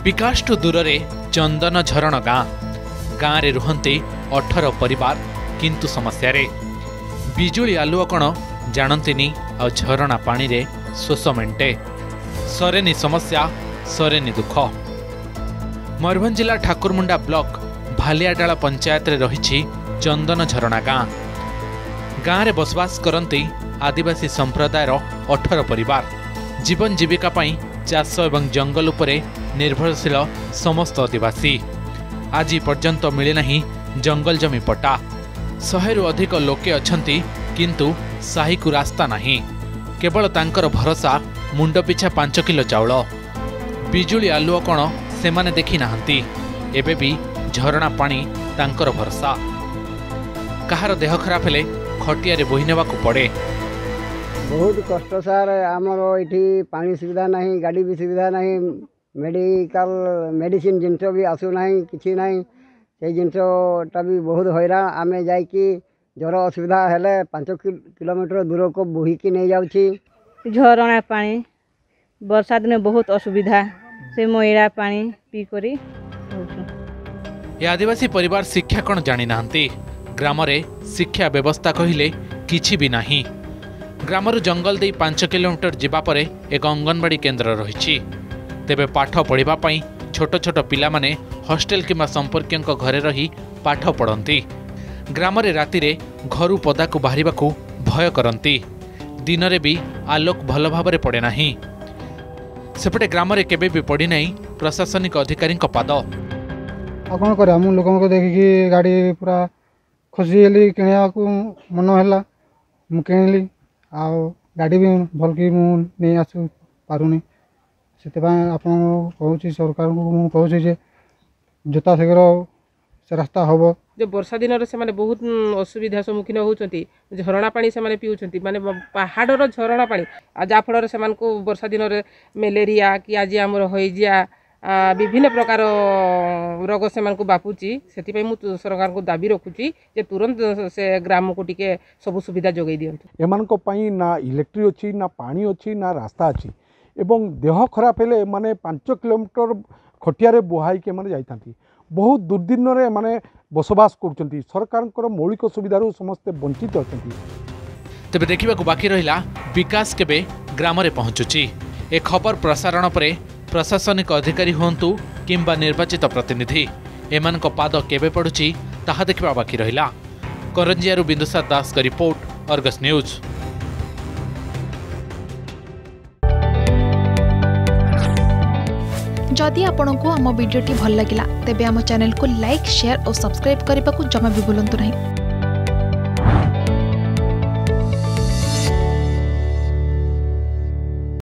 विकासठू दूर रे चंदन झरण गाँ रे रुहंते 18 परिवार किंतु समस्या रे बिजुली आलुओ कण जानंतिनी आ झरणा पानी रे शोष मेंटे सरेनी समस्या सरेनी दुख। मयूरभंज जिला ठाकुरमुंडा ब्लॉक भालियाडाला पंचायत रे रही चंदन झरणा गाँ रे बसवास करती आदिवासी संप्रदायर 18 परिवार जीवन जीविका पाई चाष एवं जंगल उपरे निर्भरशील समस्त आदिवासी आज पर्यंत मिले नहीं जंगल जमी पट्टा 100 रु अधिक लोके अछंती किंतु साही को रास्ता नहीं केवल तांकर भरोसा मुंड पिछा 5 किलो चाउल बिजुली आलुओ कण सेमाने देखी नाहंती एबे भी झरणा पानी तांकर भरोसा कहार देह खराब हेले खटिया रे बोही नेबाकू पड़े। बहुत कष्ट सार आमर ये पानी सुविधा नहीं गाड़ी भी सुविधा नहीं मेडिकल मेडिसिन जिनस भी आसुना कि से जिनसटा भी बहुत हैरान आम जा ज्वर असुविधा हेले 5 किलोमीटर दूर को बोहिकी नहीं जाऊँगी झरणा पानी वर्षा दिन बहुत असुविधा से मैला पानी पी करी ये आदिवासी परिवार शिक्षा कौन जानी नाहंती ग्राम रे शिक्षा व्यवस्था कहिले किछि भी नाही ग्रामरु जंगल दे 5 किलोमीटर जिबा परे एक अंगनवाड़ी केन्द्र रही तेबे पाठ पढ़िबा पई छोट छोट पिला माने हॉस्टेल किंबा संपर्कियों घरे रही पाठ पढ़ती ग्राम रे राति रे घरु पदा को बाहरिबा को भय करती दिन रे भी आलोक भल भाबरे पड़े नाही सेपटे ग्राम रे केबे भी पड़ी नाही प्रशासनिक अधिकारी पाद कौन कर लोक देखिकी गाड़ी पूरा खुशी हेली किणा को मन है मु किणिली आ गाड़ी भी भल कि नहीं आसु पारुनी से कहूँ सरकार को कहूँ जोता शीघ्र से रास्ता हम जो वर्षा दिन से माने बहुत असुविधा सम्मुखीन होती झरणा पानी से माने पीउछंती माने पहाड़र झरणा पानी जाफल से वर्षा दिन में मलेरिया कि आज आमर हईजिया विभिन्न प्रकार रोग से बापुची से सरकार को दाबी रखुची जे तुरंत से ग्राम को टिके सब सुविधा जोगाई दियंतु एमानको पई ना इलेक्ट्रिक अच्छी ना पानी अच्छी ना रास्ता अच्छी एवं देह खराब हेले माने 5 किलोमीटर खटिया बुहाई के माने जाइतांती बहुत दुर्दिन रे माने बसवास करछंती सरकार मौलिक सुविधारू समस्ते वंचित अछंती। तेबे देखिबा बाकी रहिला विकास केबे ग्राम रे पहुंचुची ए खबर प्रसारण परे प्रशासनिक अधिकारी हुंतु किंबा निर्वाचित प्रतिनिधि एमानको पाद केबे पड़ुची ताहा देखिबा बाकी रहिला। करंजियारू बिंदुसार दास का रिपोर्ट अर्गस न्यूज। जदि आपंक आम भिडी भल लगा तेब आम चैनल को लाइक शेयर और सब्सक्राइब करने को जमा भी भूलु नहीं।